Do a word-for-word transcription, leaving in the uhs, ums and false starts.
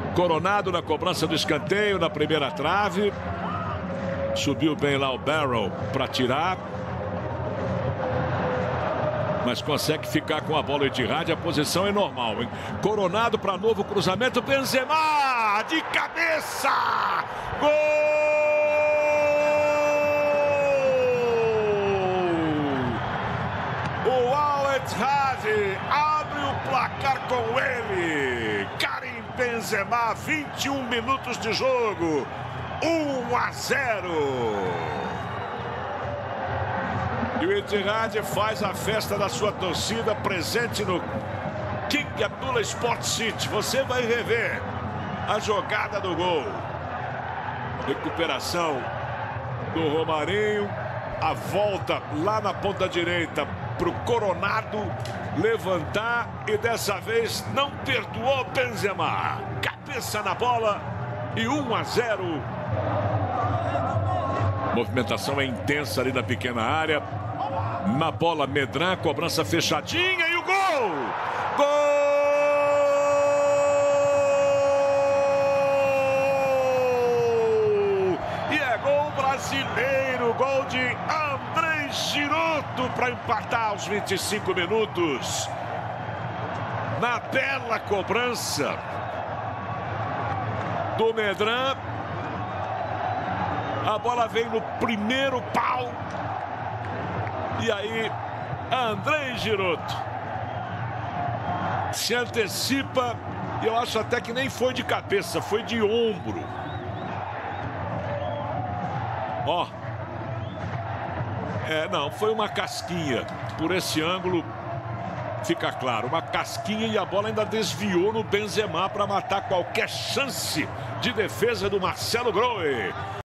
Coronado na cobrança do escanteio, na primeira trave. Subiu bem lá o Barrow para tirar. Mas consegue ficar com a bola de rádio. A posição é normal, hein? Coronado para novo cruzamento. Benzema de cabeça! Gol! O Al-Ittihad abre o placar com ele. Karim Benzema, vinte e um minutos de jogo. um a zero. E o Ittihad faz a festa da sua torcida presente no King Abdullah Sport City. Você vai rever a jogada do gol. Recuperação do Romarinho. A volta lá na ponta direita para o Coronado levantar. E dessa vez não perdoou Benzema. Cabeça na bola e um a zero. Movimentação é intensa ali na pequena área. Na bola, Medran, cobrança fechadinha e o gol! Gol! E é gol brasileiro, gol de André Giroud para empatar aos vinte e cinco minutos. Na bela cobrança do Medran. A bola vem no primeiro pau. E aí, André Giroud se antecipa. E eu acho até que nem foi de cabeça, foi de ombro. Ó. É, não, foi uma casquinha. Por esse ângulo, fica claro. Uma casquinha e a bola ainda desviou no Benzema para matar qualquer chance de defesa do Marcelo Grohe.